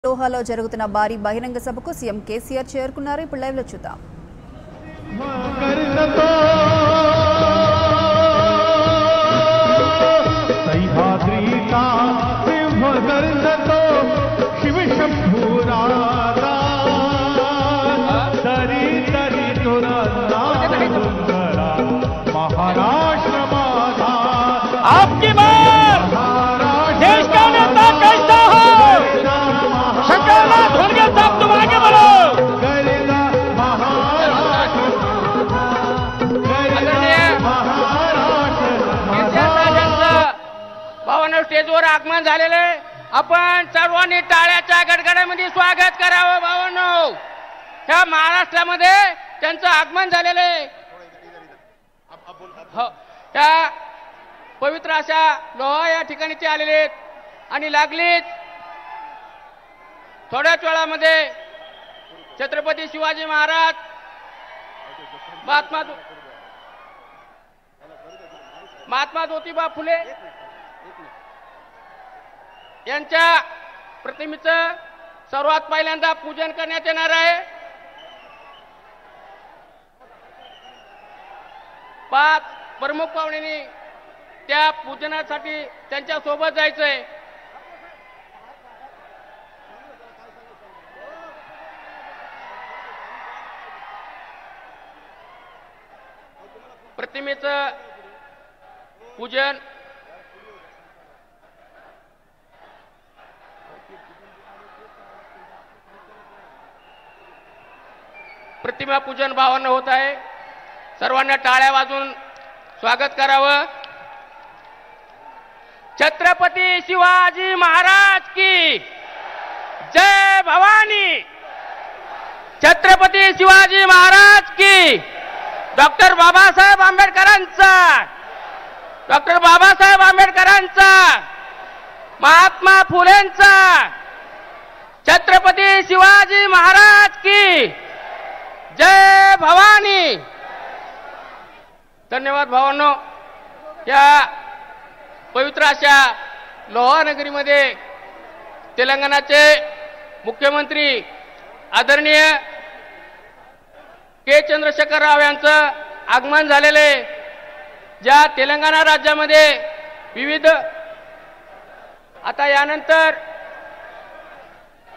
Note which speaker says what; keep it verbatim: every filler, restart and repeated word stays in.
Speaker 1: లోహాలో జరుగుతున్న భారీ బహిరంగ సభకు సీఎం కేసీఆర్ చేరుకున్నారు. ఇప్పుడు లైవ్ లో చూద్దాం.
Speaker 2: आपकी बात देश का नेता कैसा हो शक्ला धोनगे साहब तुम आगे बढ़ो. भावांनो स्टेजवर आगमन झालेले आपण सर्वांनी टाळ्याच्या गडगडामध्ये स्वागत करावं. भावांनो ह्या महाराष्ट्रामध्ये त्यांचं आगमन झालेले हो त्या पवित्र अशा लोहा या ठिकाणी ते आलेले आणि लागलीच थोड्याच वेळामध्ये छत्रपती शिवाजी महाराज महात्मा महात्मा ज्योतिबा फुले यांच्या प्रतिमेचं सर्वात पहिल्यांदा पूजन करण्यात येणार आहे. पाच प्रमुख पाहुण्यांनी त्या पूजनासाठी त्यांच्या सोबत जायचंय. प्रतिमेचं पूजन प्रतिमा पूजन भावांना होत आहे. सर्वांना टाळ्या वाजवून स्वागत करावं. छत्रपती शिवाजी महाराज की जय भवानी. छत्रपती शिवाजी महाराज की. डॉक्टर बाबासाहेब आंबेडकरांचा डॉक्टर बाबासाहेब आंबेडकरांचा महात्मा फुलेंचा छत्रपती शिवाजी महाराज की जय भवानी. धन्यवाद भावांनो. या पवित्र अशा लोहा नगरीमध्ये तेलंगणाचे मुख्यमंत्री आदरणीय के चंद्रशेखर राव यांचं आगमन झालेले. ज्या तेलंगणा राज्यामध्ये विविध आता यानंतर